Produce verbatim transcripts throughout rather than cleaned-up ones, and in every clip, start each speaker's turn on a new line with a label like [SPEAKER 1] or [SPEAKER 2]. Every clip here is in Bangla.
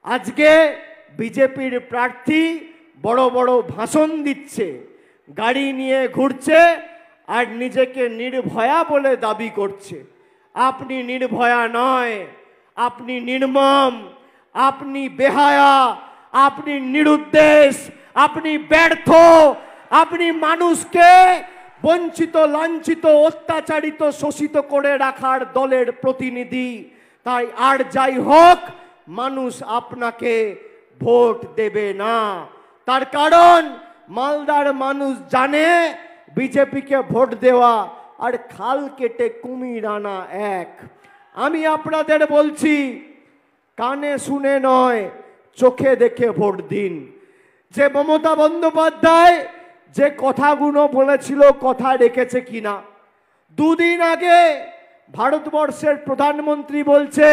[SPEAKER 1] আজকে বিজেপির প্রার্থী বড় বড় ভাষণ দিচ্ছে, গাড়ি নিয়ে ঘুরছে আর নিজেকে নির্ভয়া বলে দাবি করছে। আপনি নির্ভয়া নয়, আপনি নির্মম, আপনি বেহায়া, আপনি নিরুদ্দেশ, আপনি ব্যর্থ, আপনি মানুষকে বঞ্চিত, লাঞ্ছিত, অত্যাচারিত, শোষিত করে রাখার দলের প্রতিনিধি। তাই আর যাই হোক, মানুষ আপনাকে ভোট দেবে না। তার কারণ মালদার মানুষ জানে বিজেপিকে ভোট দেওয়া আর খাল কেটে কুমির আনা এক। আমি আপনাদের বলছি, কানে শুনে নয়, চোখে দেখে ভোট দিন। যে মমতা বন্দ্যোপাধ্যায় যে কথাগুলো বলেছিল কথা রেখেছে কিনা। দুদিন আগে ভারতবর্ষের প্রধানমন্ত্রী বলছে,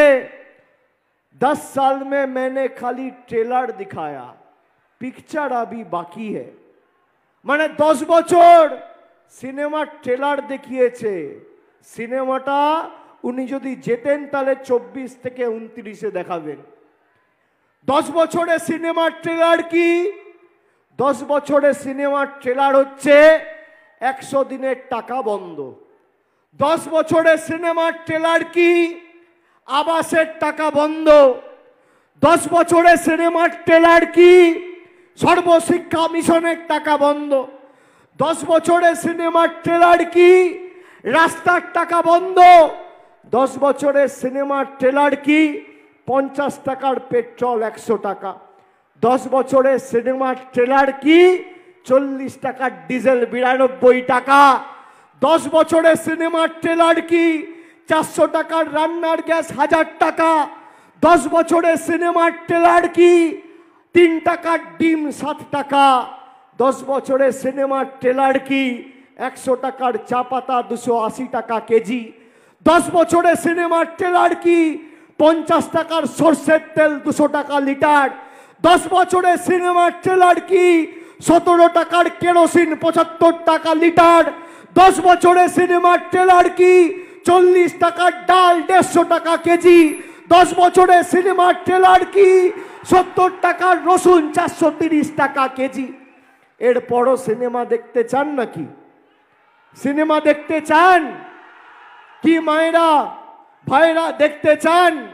[SPEAKER 1] दस साल में मैंने खाली ट्रेलर दिखाया, पिक्चर अभी बाकी है। মানে দশ বছর সিনেমার ট্রেলার দেখিয়েছে। সিনেমাটা উনি যদি যেতেন তাহলে চব্বিশ থেকে উনত্রিশে দেখাবেন। দশ বছরের সিনেমার ট্রেলার কি? দশ বছরের সিনেমার ট্রেলার হচ্ছে একশো দিনের টাকা বন্ধ। দশ বছরের সিনেমার ট্রেলার কি? আবাসের টাকা বন্ধ। দশ বছরের সিনেমার ট্রেলার কি? সর্বশিক্ষা মিশনের টাকা বন্ধ। দশ বছরের সিনেমার ট্রেলার কি? রাস্তার টাকা বন্ধ। দশ বছরের সিনেমার ট্রেলার কি? পঞ্চাশ টাকার পেট্রোল একশো টাকা। দশ বছরের সিনেমার ট্রেলার কি? চল্লিশ টাকার ডিজেল বিরানব্বই টাকা। দশ বছরের সিনেমার ট্রেলার কি? চারশো টাকার রান্নার গ্যাস হাজার টাকা। দশ বছরের সিনেমার ট্রেলার কি? তিন টাকার ডিম সাত টাকা। দশ বছরের সিনেমার ট্রেলার কি? একশো টাকার চা পাতা দুশো আশি টাকা কেজি। দশ বছরের সিনেমার ট্রেলার কি? পঞ্চাশ টাকার সর্ষের তেল দুশো টাকা লিটার। দশ বছরের সিনেমার ট্রেলার কি? সতেরো টাকার কেরোসিন পঁচাত্তর টাকা লিটার। দশ বছরের সিনেমার ট্রেলার কি? চল্লিশ টাকার ডাল দেড়শো টাকা কেজি। দশ বছরের সিনেমার ট্রেলার কি? সত্তর টাকার রসুন চারশো তিরিশ টাকা কেজি। এরপরও সিনেমা দেখতে চান নাকি? সিনেমা দেখতে চান কি মায়েরা, ভাইরা দেখতে চান?